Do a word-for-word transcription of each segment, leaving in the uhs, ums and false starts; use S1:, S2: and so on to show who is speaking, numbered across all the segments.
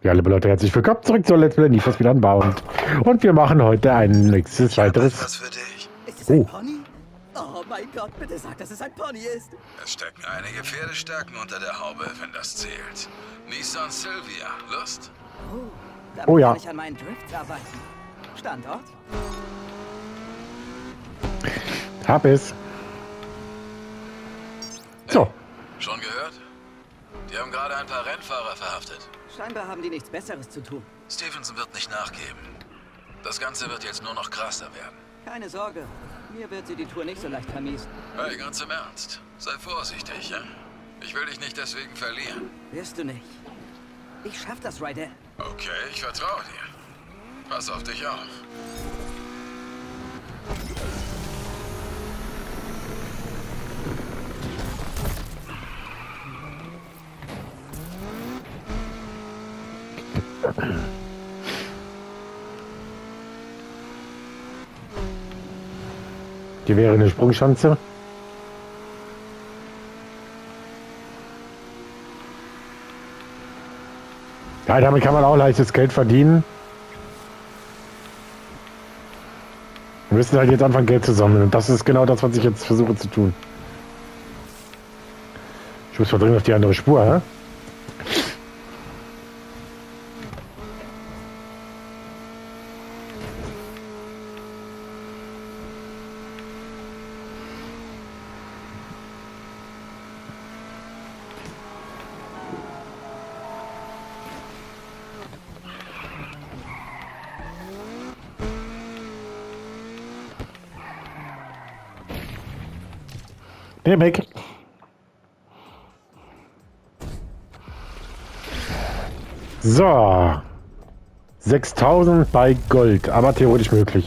S1: Ja, liebe Leute, herzlich willkommen zurück zur Let's Play Need for Speed Unbound. Und wir machen heute ein nächstes
S2: Ich hab
S1: weiteres...
S2: etwas für dich.
S3: Ist es ein
S1: Oh.
S3: Pony? Oh mein Gott, bitte sag, dass es ein Pony ist.
S2: Es stecken einige Pferdestärken unter der Haube, wenn das zählt. Nissan Silvia, Lust?
S3: Oh, damit
S1: Oh ja.
S3: kann ich an meinen Drifts arbeiten. Standort?
S1: Hab es. So.
S2: Schon gehört? Die haben gerade ein paar Rennfahrer verhaftet.
S3: Scheinbar haben die nichts Besseres zu tun.
S2: Stevenson wird nicht nachgeben. Das Ganze wird jetzt nur noch krasser werden.
S3: Keine Sorge, mir wird sie die Tour nicht so leicht vermiesen.
S2: Hey, ganz im Ernst. Sei vorsichtig, ja? Ich will dich nicht deswegen verlieren.
S3: Wirst du nicht. Ich schaff das, Rydell.
S2: Okay, ich vertraue dir. Pass auf dich auf.
S1: Hier wäre eine Sprungschanze. Ja, damit kann man auch leichtes Geld verdienen. Wir müssen halt jetzt anfangen, Geld zu sammeln. Und das ist genau das, was ich jetzt versuche zu tun. Ich muss mal dringend auf die andere Spur, hä? Der weg. So. sechstausend bei Gold, aber theoretisch möglich.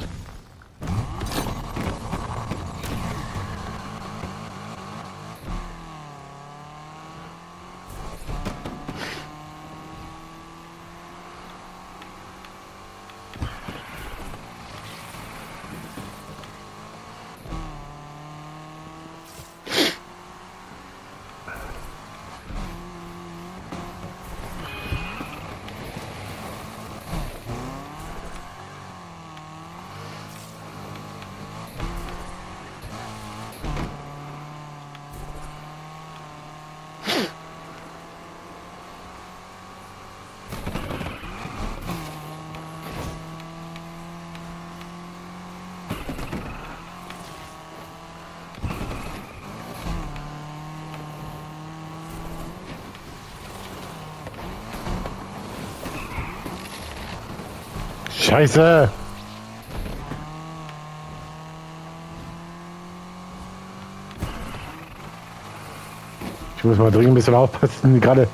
S1: Scheiße! Ich muss mal dringend ein bisschen aufpassen, gerade.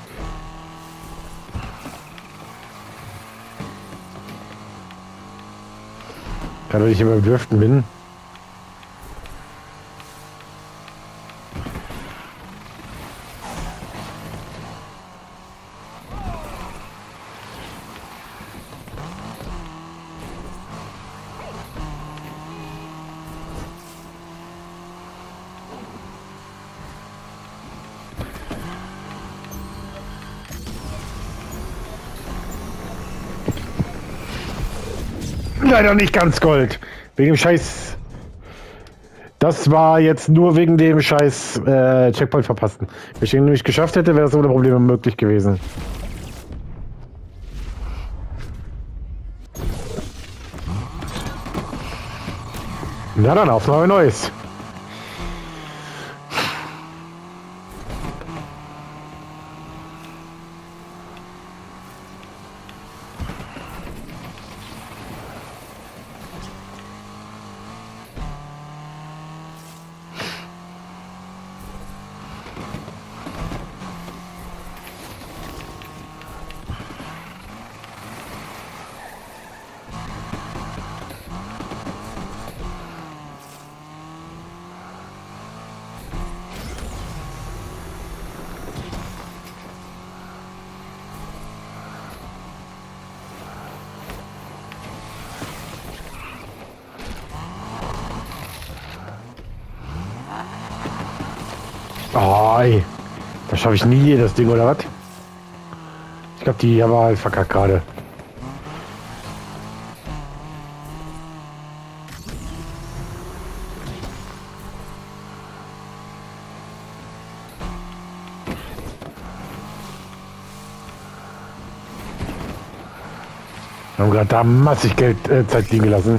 S1: Gerade wenn ich immer im Dürften bin. Leider nicht ganz Gold. Wegen dem Scheiß. Das war jetzt nur wegen dem Scheiß äh, Checkpoint verpassen. Wenn ich ihn nämlich geschafft hätte, wäre das ohne Probleme möglich gewesen. Na dann, auf neue Neues. Oh, ey. Das schaffe ich nie, das Ding, oder was? Ich glaube, die war halt verkackt gerade. Wir haben gerade da massig Geld äh, Zeit liegen gelassen.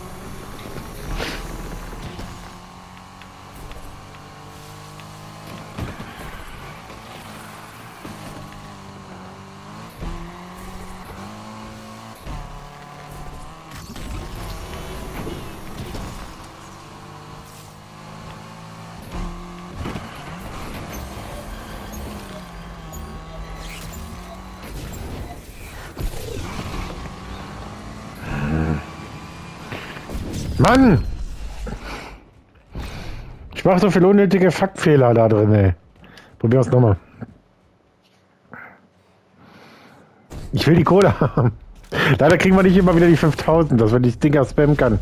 S1: Mann! Ich mache so viel unnötige Faktfehler da drin, ey. Probieren wir es nochmal. Ich will die Kohle haben. Leider kriegen wir nicht immer wieder die fünftausend, dass man die Dinger spammen kann.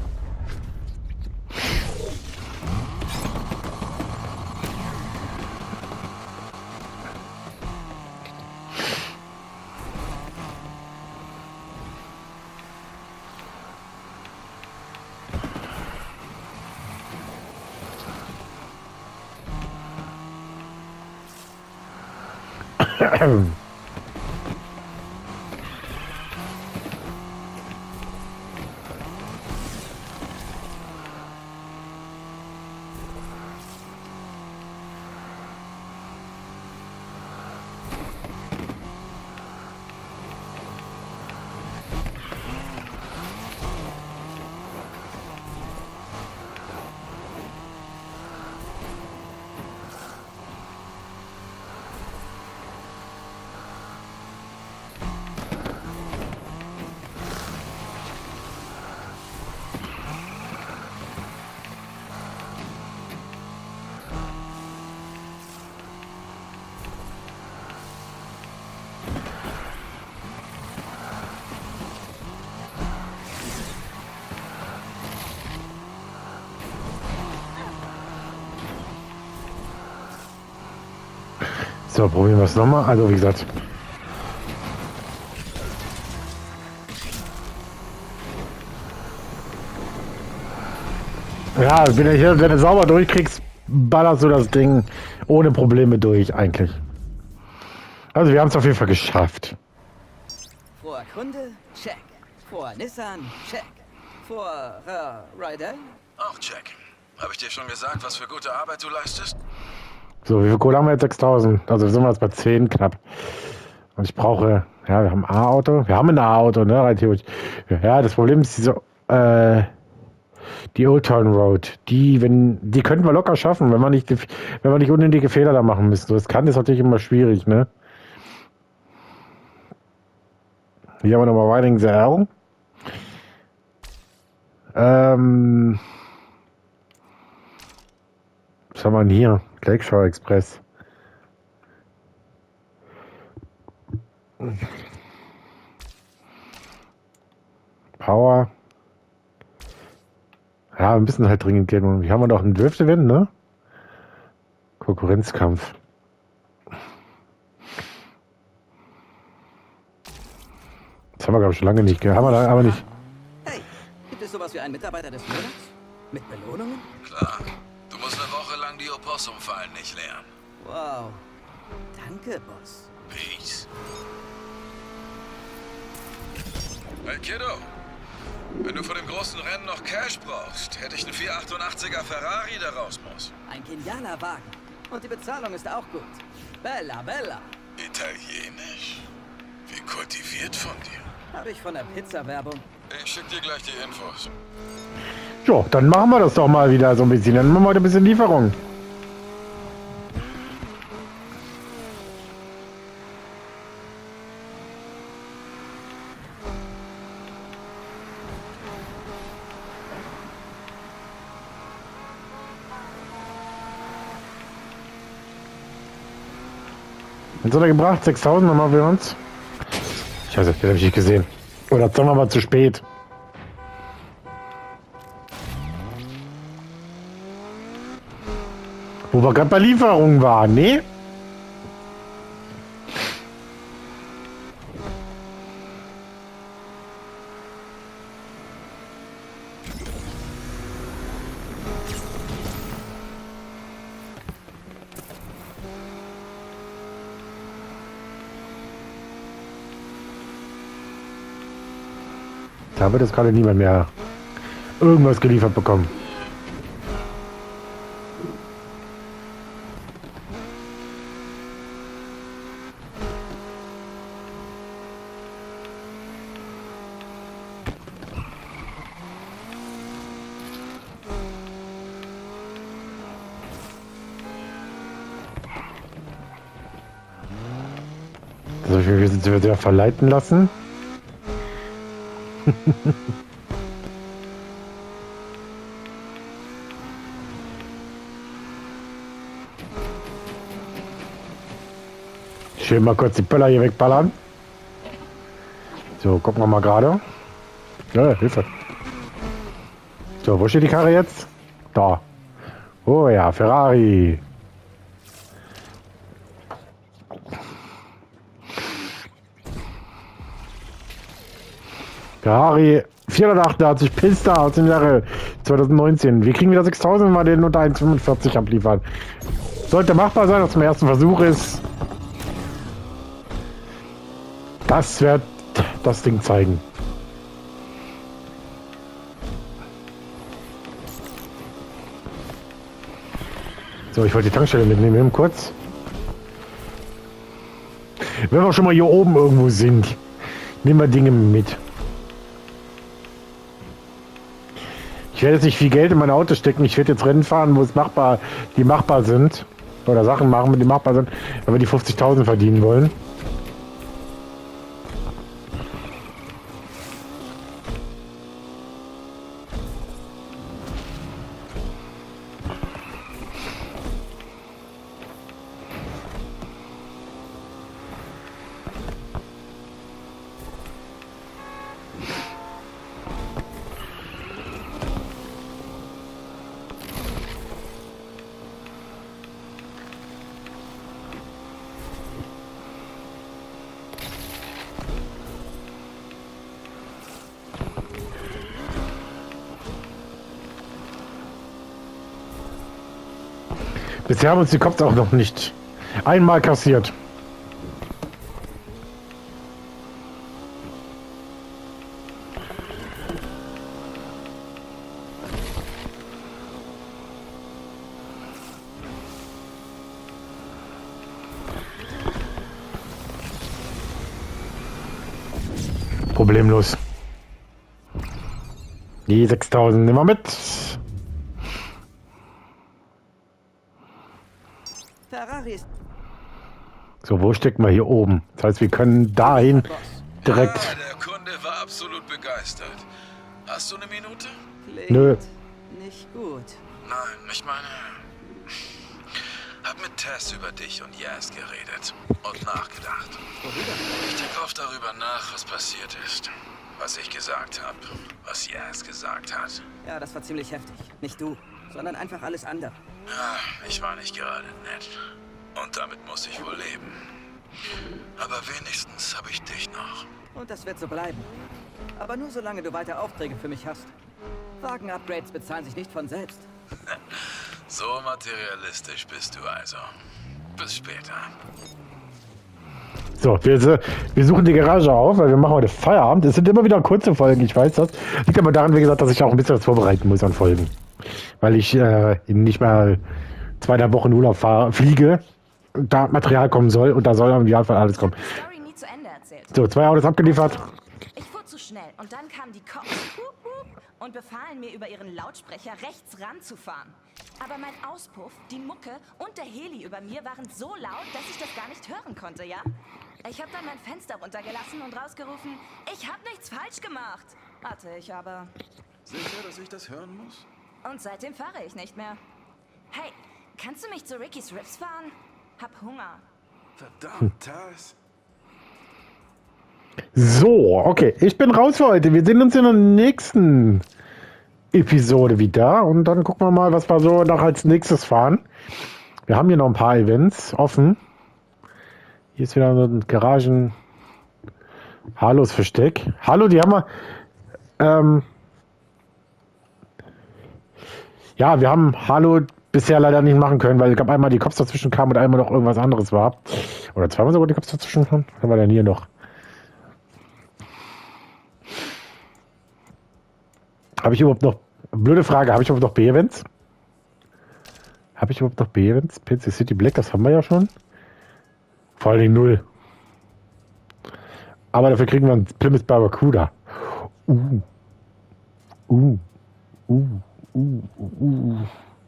S1: So, probieren wir es nochmal. Also wie gesagt. Ja, wenn du, hier, wenn du sauber durchkriegst, ballerst du das Ding ohne Probleme durch eigentlich. Also wir haben es auf jeden Fall geschafft.
S3: Vor Kunde, check. Vor Nissan, check. Vor äh, Rider?
S2: Auch check. Habe ich dir schon gesagt, was für gute Arbeit du leistest?
S1: So, wie viel Kohle haben wir jetzt? sechstausend. Also sind wir jetzt bei zehn knapp. Und ich brauche, ja, wir haben ein A-Auto. Wir haben ein A-Auto, ne, rein theoretisch. Ja, das Problem ist diese, äh, die Old Town Road. Die, wenn, die könnten wir locker schaffen, wenn wir nicht, wenn wir nicht unnötige Fehler da machen müssen. Das kann, ist natürlich immer schwierig, ne. Hier haben wir nochmal Riding the L. Ähm, was haben wir denn hier? Lakeshore Express. Power. Ja, wir müssen halt dringend gehen. Hier haben wir noch einen Drift-Event, ne? Konkurrenzkampf. Das haben wir, glaube ich, schon lange nicht. Haben wir da aber nicht.
S3: Hey, gibt es sowas wie einen Mitarbeiter des Monats? Mit Belohnungen?
S2: Klar. Du musst eine Woche lang die Opossum-Fallen nicht lernen.
S3: Wow. Danke, Boss.
S2: Peace. Hey, Kiddo. Wenn du vor dem großen Rennen noch Cash brauchst, hätte ich einen vierhundertachtundachtsiger Ferrari, der raus muss.
S3: Ein genialer Wagen. Und die Bezahlung ist auch gut. Bella, bella.
S2: Italienisch? Wie kultiviert von dir.
S3: Habe ich von der Pizza-Werbung.
S2: Ich schick dir gleich die Infos.
S1: Jo, dann machen wir das doch mal wieder so ein bisschen. Dann machen wir heute ein bisschen Lieferung. Was hat er gebracht? sechstausend nochmal für uns? Scheiße, das habe ich nicht gesehen. Oder sagen wir mal zu spät. Wo wir gerade bei Lieferungen waren, ne? Da wird jetzt gerade niemand mehr irgendwas geliefert bekommen. Also wir sind sehr verleiten lassen. Schön mal kurz die Böller hier wegballern. So, gucken wir mal gerade. Ja, Hilfe. So, wo steht die Karre jetzt? Da. Oh ja, Ferrari. Ferrari vierhundertachtundachtzig Pista aus dem Jahre zweitausendneunzehn. Wir kriegen wieder sechstausend, wenn wir den unter eins Komma fünfundvierzig abliefern. Sollte machbar sein, dass zum ersten Versuch ist. Das wird das Ding zeigen. So, ich wollte die Tankstelle mitnehmen, kurz. Wenn wir schon mal hier oben irgendwo sind, nehmen wir Dinge mit. Ich werde jetzt nicht viel Geld in mein Auto stecken. Ich werde jetzt Rennen fahren, wo es machbar, die machbar sind. Oder Sachen machen, die machbar sind, wenn wir die fünfzigtausend verdienen wollen. Bisher haben uns die Cops auch noch nicht einmal kassiert. Problemlos. Die sechstausend nehmen wir mit.
S3: Ferrari ist...
S1: So, wo stecken wir hier oben? Das heißt, wir können dahin direkt...
S2: Ja, der Kunde war absolut begeistert. Hast du eine Minute?
S3: Klingt
S1: Nö.
S3: nicht gut.
S2: Nein, ich meine... Hab mit Tess über dich und Yaz geredet und nachgedacht. Ich denke oft darüber nach, was passiert ist. Was ich gesagt habe, was Yaz gesagt hat.
S3: Ja, das war ziemlich heftig. Nicht du, sondern einfach alles andere.
S2: Ja, ich war nicht gerade nett. Und damit muss ich wohl leben. Aber wenigstens habe ich dich noch.
S3: Und das wird so bleiben. Aber nur solange du weiter Aufträge für mich hast. Wagen-Upgrades bezahlen sich nicht von selbst.
S2: So materialistisch bist du also. Bis später.
S1: So, wir, wir suchen die Garage auf, weil wir machen heute Feierabend. Es sind immer wieder kurze Folgen, ich weiß das. Liegt aber daran, wie gesagt, dass ich auch ein bisschen was vorbereiten muss an Folgen. Weil ich äh, nicht mal zwei, drei Wochen Urlaub fahre, fliege, und da Material kommen soll und da soll im Idealfall alles kommen.
S4: Story nie zu Ende erzählt.
S1: So, zwei Autos abgeliefert.
S4: Ich fuhr zu schnell und dann kamen die Cops hup, hup, und befahlen mir über ihren Lautsprecher rechts ranzufahren. Aber mein Auspuff, die Mucke und der Heli über mir waren so laut, dass ich das gar nicht hören konnte, ja? Ich habe dann mein Fenster runtergelassen und rausgerufen, ich habe nichts falsch gemacht. Hatte ich aber.
S2: Sicher, dass ich das hören muss?
S4: Und seitdem fahre ich nicht mehr. Hey, kannst du mich zu Ricky's Ribs fahren? Hab Hunger.
S2: Verdammt, Tess.
S1: So, okay, ich bin raus für heute. Wir sehen uns in der nächsten Episode wieder und dann gucken wir mal, was wir so noch als nächstes fahren. Wir haben hier noch ein paar Events offen. Hier ist wieder so ein Garagen Halos Versteck. Hallo, die haben wir ähm, ja, wir haben Hallo bisher leider nicht machen können, weil ich glaube einmal die Cops dazwischen kamen und einmal noch irgendwas anderes war. Oder zweimal sogar die Cops dazwischen kamen. Was haben wir denn hier noch? Habe ich überhaupt noch... Blöde Frage, habe ich überhaupt noch B-Events? Habe ich überhaupt noch B-Events? P C City Black, das haben wir ja schon. Vor allen Dingen null. Aber dafür kriegen wir einen Plymouth Barracuda. Uh. Uh. Uh. Uh. Uh.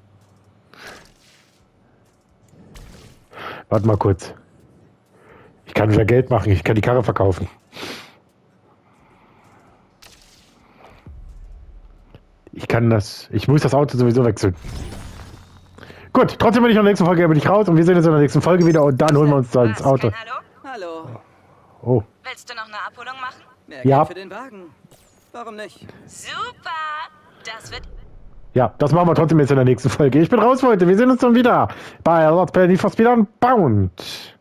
S1: Warte mal kurz. Ich kann wieder Geld machen, ich kann die Karre verkaufen. Ich kann das... Ich muss das Auto sowieso wechseln. Gut, trotzdem bin ich in der nächsten Folge bin ich raus und wir sehen uns in der nächsten Folge wieder und dann holen wir uns da ins Auto.
S4: Hallo?
S3: Hallo.
S1: Oh.
S4: Willst du noch eine Abholung machen?
S3: Mehr
S1: Ja.
S3: Geld für den Wagen. Warum nicht?
S4: Super! Das wird...
S1: Ja, das machen wir trotzdem jetzt in der nächsten Folge. Ich bin raus, Leute. Wir sehen uns dann wieder bei Let's Play Need for Speed Unbound.